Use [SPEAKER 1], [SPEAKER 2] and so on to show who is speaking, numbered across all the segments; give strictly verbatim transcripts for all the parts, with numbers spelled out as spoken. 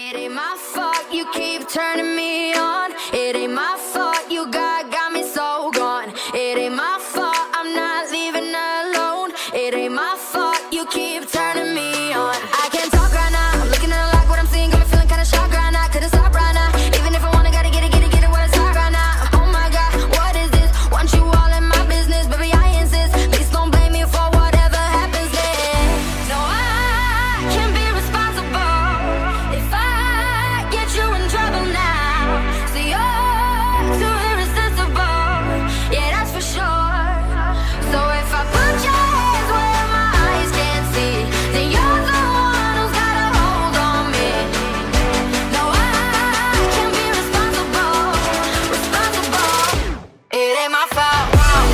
[SPEAKER 1] It ain't my fault you keep turning me on. It ain't my fault you got, got me so gone. It ain't my fault I'm not leaving alone. It ain't my fault you keep turning me on. I can't talk right now, I'm looking at like what I'm seeing, got me feeling kinda shocked right now. Couldn't stop right now, even if I wanna, gotta get it, get it, get it when it's hot right now. Oh my God, what is this? Want you all in my business, baby I insist. Please don't blame me for whatever happens then. No, I can't be responsible if I get you in trouble now. So you're too irresistible, yeah that's for sure. So if I put your hands where my eyes can't see, then you're the one who's got a hold on me. No, I can't be responsible, responsible. It ain't my fault.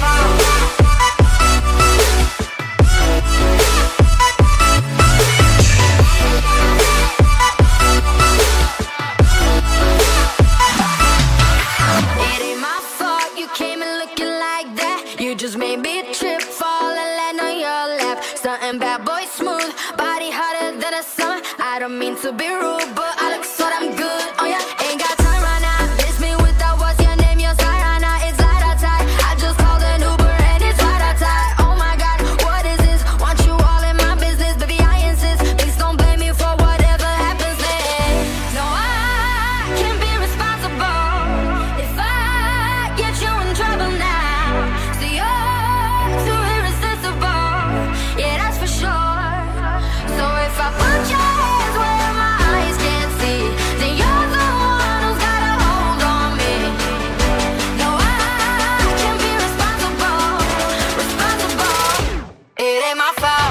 [SPEAKER 1] It ain't my fault you came in looking like that. You just made me trip, fall and land on your lap. Something bad boy smooth, body hotter than a summer. I don't mean to be rude, but I look so damn good. Oh yeah, ain't got time right now. Miss me with that, what's your name? Your side right now, it's light outside. I just called an Uber and it's right outside. Oh my God, what is this? Want you all in my business, baby I insist. Please don't blame me for whatever happens then. No, I can't be responsible if I get you in trouble now. So you're too irresistible, yeah that's for sure. So if I put your hands where my eyes can't see, then you're the one who's got a hold on me. No, I can't be responsible, responsible. It ain't my fault.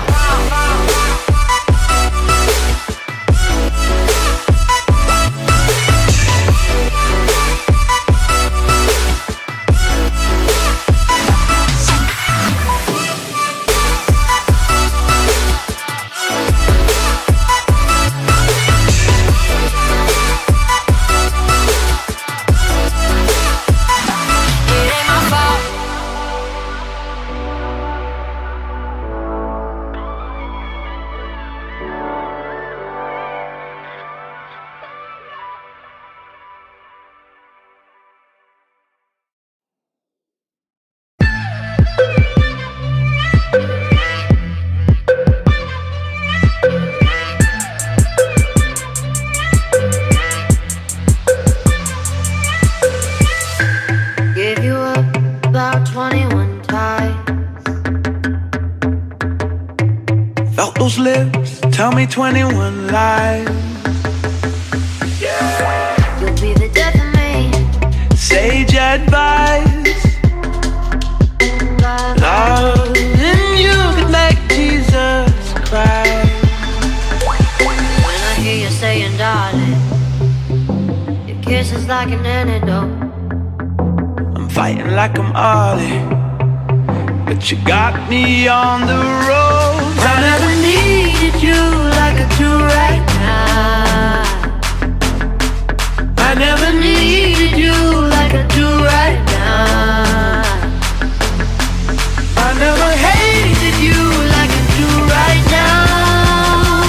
[SPEAKER 1] It ain't my fault.
[SPEAKER 2] Gave you up about twenty-one times.
[SPEAKER 3] Felt those lips tell me twenty-one lies.
[SPEAKER 2] You'll be the death of me.
[SPEAKER 3] Sage advice,
[SPEAKER 2] But
[SPEAKER 3] love in you could make Jesus cry.
[SPEAKER 2] when I hear you saying darling, your kiss is like an antidote.
[SPEAKER 3] I'm fighting like I'm Ollie, but you got me on the road. I never needed you like I do right now. I never needed you like I do right now. I never hated you like I do right now.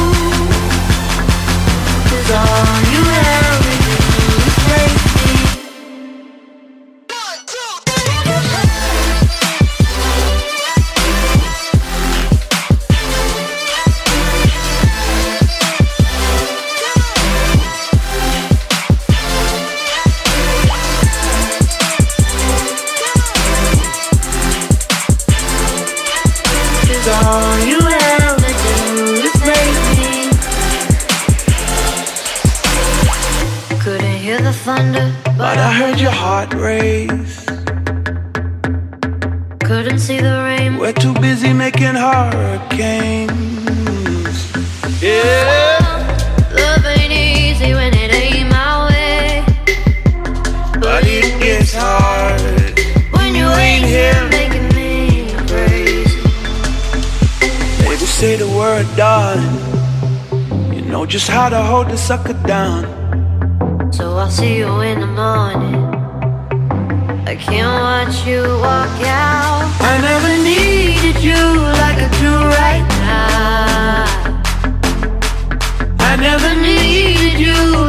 [SPEAKER 3] 'Cause all you ever do is break me. All you ever do is break me.
[SPEAKER 2] Couldn't hear the thunder,
[SPEAKER 3] But I heard your heart race.
[SPEAKER 2] couldn't see the rain.
[SPEAKER 3] We're too busy making hurricanes. Yeah.
[SPEAKER 2] Love ain't easy when it ain't my way.
[SPEAKER 3] But it gets hard
[SPEAKER 2] When you ain't here making me crazy.
[SPEAKER 3] Baby, say the word, darling. You know just how to hold the sucker down.
[SPEAKER 2] So I'll see you in the morning. I can't watch you walk out.
[SPEAKER 3] I never needed you like I do right now. I never needed you